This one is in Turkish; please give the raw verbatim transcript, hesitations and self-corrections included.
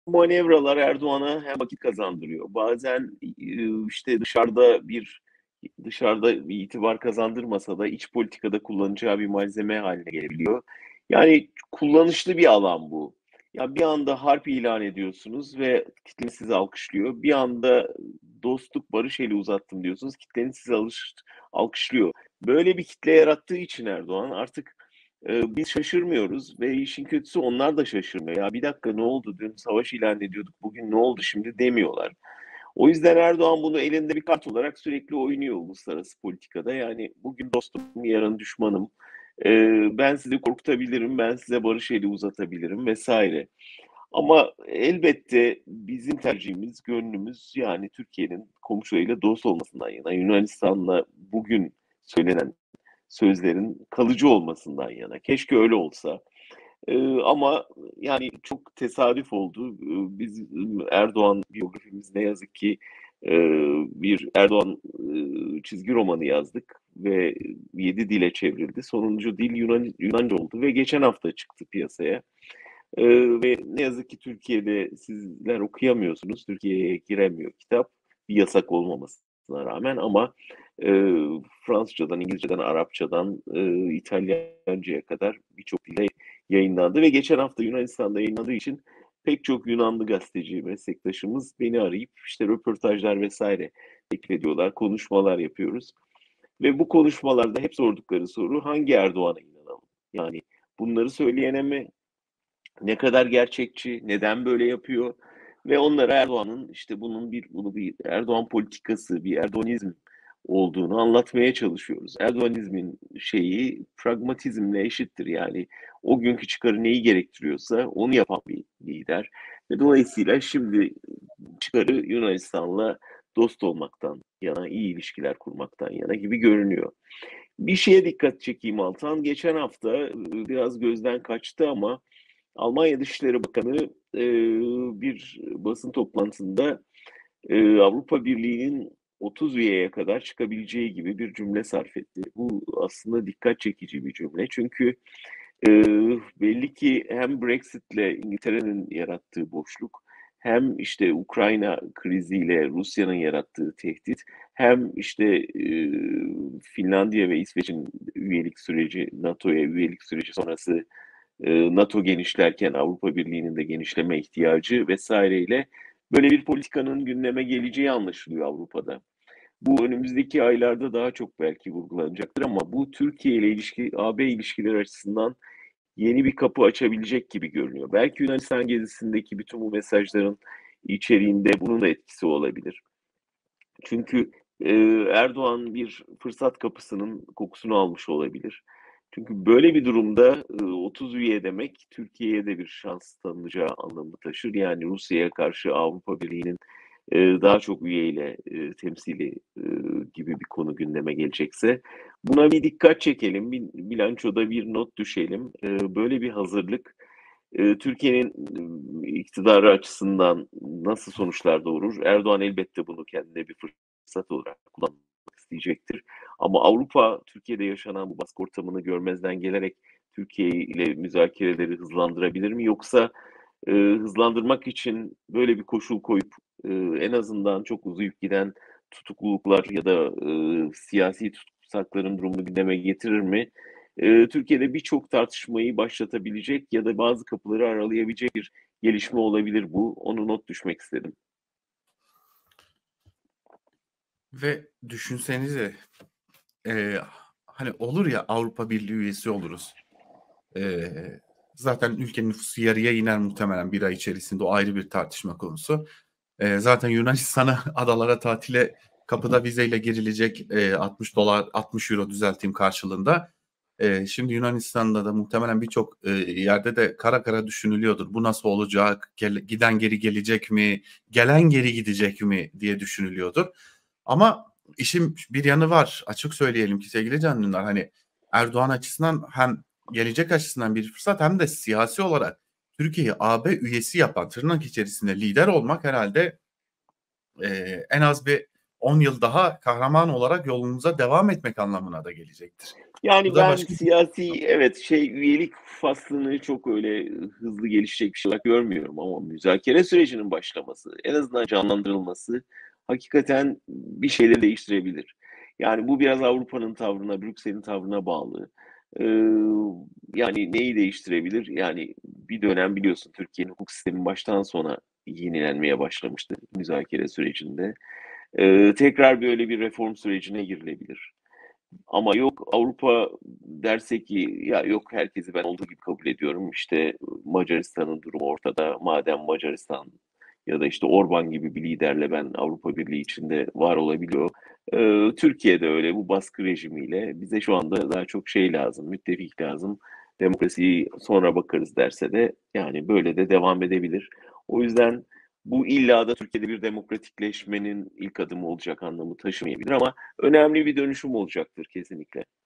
manevralar Erdoğan'a hem vakit kazandırıyor. Bazen, eee, işte, dışarıda bir dışarıda bir itibar kazandırmasa da iç politikada kullanacağı bir malzeme haline gelebiliyor. Yani kullanışlı bir alan bu. Ya, bir anda harp ilan ediyorsunuz ve kitle sizi alkışlıyor. Bir anda dostluk, barış eli uzattım diyorsunuz, kitleniz sizi alış alkışlıyor. Böyle bir kitle yarattığı için Erdoğan artık, eee, biz şaşırmıyoruz ve işin kötüsü onlar da şaşırmıyor. "Ya, bir dakika ne oldu? Dün savaş ilan ediyorduk, bugün ne oldu şimdi?" demiyorlar. O yüzden Erdoğan bunu elinde bir kart olarak sürekli oynuyor uluslararası politikada. Yani bugün dostum, yarın düşmanım. Eee, ben sizi korkutabilirim, ben size barış eli uzatabilirim vesaire. Ama elbette bizim tercihimiz, gönlümüz yani Türkiye'nin komşularıyla dost olmasından yana. Yunanistan'la bugün söylenen sözlerin kalıcı olmasından yana. Keşke öyle olsa. Eee, ama yani çok tesadüf oldu. Iıı, biz, ııı, Erdoğan biyografimiz ne yazık ki, eee, bir Erdoğan, ııı, çizgi romanı yazdık ve yedi dile çevrildi. Sonuncu dil Yunan Yunanca oldu ve geçen hafta çıktı piyasaya. Eee, ve ne yazık ki Türkiye'de sizler okuyamıyorsunuz. Türkiye'ye giremiyor kitap, bir yasak olmamasına rağmen ama, eee, Fransızcadan, İngilizceden, Arapçadan, eee, İtalyanca'ya kadar birçok dilde yayınlandı ve geçen hafta Yunanistan'da yayınlandığı için pek çok Yunanlı gazeteci, meslektaşımız beni arayıp, işte, röportajlar vesaire teklif ediyorlar, konuşmalar yapıyoruz ve bu konuşmalarda hep sordukları soru hangi Erdoğan'a inanalım? Yani bunları söyleyene mi, ne kadar gerçekçi, neden böyle yapıyor ve onlara Erdoğan'ın, işte, bunun bir bunu bir Erdoğan politikası, bir Erdoğanizm olduğunu anlatmaya çalışıyoruz. Erdoğanizmin şeyi pragmatizmle eşittir. Yani o günkü çıkarı neyi gerektiriyorsa onu yapan bir lider ve dolayısıyla şimdi çıkarı Yunanistan'la dost olmaktan yana, iyi ilişkiler kurmaktan yana gibi görünüyor. Bir şeye dikkat çekeyim Altan. Geçen hafta, ııı, biraz gözden kaçtı ama Almanya Dışişleri Bakanı, eee, bir basın toplantısında, eee, Avrupa Birliği'nin otuz üyeye kadar çıkabileceği gibi bir cümle sarf etti. Bu aslında dikkat çekici bir cümle. Çünkü, eee, belli ki hem Brexit'le İngiltere'nin yarattığı boşluk hem, işte, Ukrayna kriziyle Rusya'nın yarattığı tehdit hem, işte, eee, Finlandiya ve İsveç'in üyelik süreci, NATO'ya üyelik süreci sonrası Eee, NATO genişlerken Avrupa Birliği'nin de genişleme ihtiyacı vesaireyle böyle bir politikanın gündeme geleceği anlaşılıyor Avrupa'da. Bu önümüzdeki aylarda daha çok belki vurgulanacaktır ama bu Türkiye ile ilişki A B ilişkileri açısından yeni bir kapı açabilecek gibi görünüyor. Belki Yunanistan gezisindeki bütün bu mesajların içeriğinde bunun da etkisi olabilir. Çünkü, eee, Erdoğan bir fırsat kapısının kokusunu almış olabilir. Çünkü böyle bir durumda, ııı, otuz üye demek Türkiye'ye de bir şans tanınacağı anlamı taşır. Yani Rusya'ya karşı Avrupa Birliği'nin, eee, daha çok üyeyle, eee, temsili, ııı, gibi bir konu gündeme gelecekse buna bir dikkat çekelim, bir bilançoda bir not düşelim. Eee, böyle bir hazırlık, eee, Türkiye'nin, ımm, iktidarı açısından nasıl sonuçlar doğurur? Erdoğan elbette bunu kendine bir fırsat olarak kullanmak isteyecektir. Ama Avrupa, Türkiye'de yaşanan bu baskı ortamını görmezden gelerek Türkiye ile müzakereleri hızlandırabilir mi? Yoksa, eee, hızlandırmak için böyle bir koşul koyup, eee, en azından çok uzayıp giden tutukluluklar ya da, ııı, siyasi tutsakların durumunu gündeme getirir mi? Eee, Türkiye'de birçok tartışmayı başlatabilecek ya da bazı kapıları aralayabilecek bir gelişme olabilir bu. Onu not düşmek istedim. Ve düşünsenize, eee, hani, olur ya Avrupa Birliği üyesi oluruz. Eee, zaten ülkenin nüfusu yarıya iner muhtemelen bir ay içerisinde. O ayrı bir tartışma konusu. Eee, zaten Yunanistan'a adalara tatile kapıda vizeyle girilecek, eee, altmış dolar altmış euro düzelteyim karşılığında. Eee, şimdi Yunanistan'da da muhtemelen birçok, eee, yerde de kara kara düşünülüyordur. Bu nasıl olacak? Gele giden geri gelecek mi? Gelen geri gidecek mi diye düşünülüyordur. Ama işin bir yanı var. Açık söyleyelim ki sevgili Can Dündar, hani, Erdoğan açısından hem gelecek açısından bir fırsat hem de siyasi olarak Türkiye'yi A B üyesi yapan, tırnak içerisinde lider olmak herhâlde, eee, en az bir on yıl daha kahraman olarak yolumuza devam etmek anlamına da gelecektir. Bu Yani da ben başka bir siyasi evet şey üyelik faslını çok öyle hızlı gelişecek bir şey olarak görmüyorum ama müzakere sürecinin başlaması, en azından canlandırılması hakikaten bir şeyleri değiştirebilir. Yani bu biraz Avrupa'nın tavrına, Brüksel'in tavrına bağlı. Ee, yani neyi değiştirebilir? Yani bir dönem biliyorsun Türkiye'nin hukuk sistemi baştan sona yenilenmeye başlamıştı müzakere sürecinde. Ee, tekrar böyle bir reform sürecine girilebilir. Ama yok Avrupa derse ki ya yok herkesi ben olduğu gibi kabul ediyorum. İşte Macaristan'ın durumu ortada. Madem Macaristan ya da işte Orban gibi bir liderle ben Avrupa Birliği içinde var olabiliyor. Ee, Türkiye'de öyle bu baskı rejimiyle bize şu anda daha çok şey lazım, müttefik lazım. Demokrasiyi sonra bakarız derse de yani böyle de devam edebilir. O yüzden bu illa da Türkiye'de bir demokratikleşmenin ilk adımı olacak anlamı taşımayabilir ama önemli bir dönüşüm olacaktır kesinlikle.